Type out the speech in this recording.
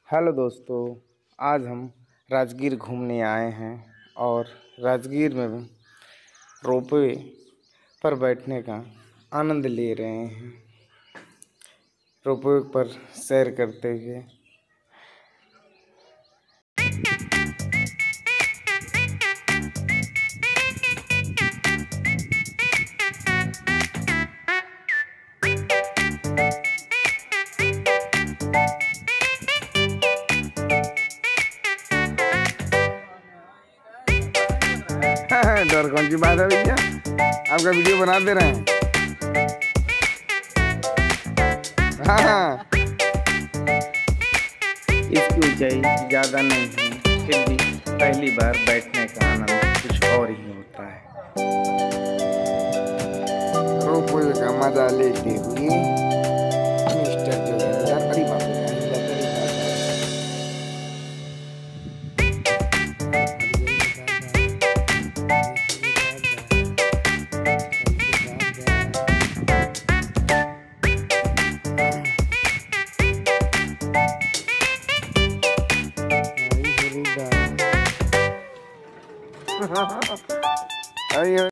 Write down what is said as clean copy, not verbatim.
Hello दोस्तों, आज हम राजगीर घूमने आए हैं और राजगीर में रोपवे पर बैठने का आनंद ले रहे हैं। रोपवे पर सैर करते हुए डर कौन सी बात है भैया, आपका वीडियो बना दे रहे हैं। हाँ, इसकी ऊंचाई ज़्यादा नहीं है, फिर भी पहली बार बैठने का आनंद कुछ और ही होता है। रोपवे का मजा लेते हुए मिस्टर जोगिंदर, अरे बाप रे, अरे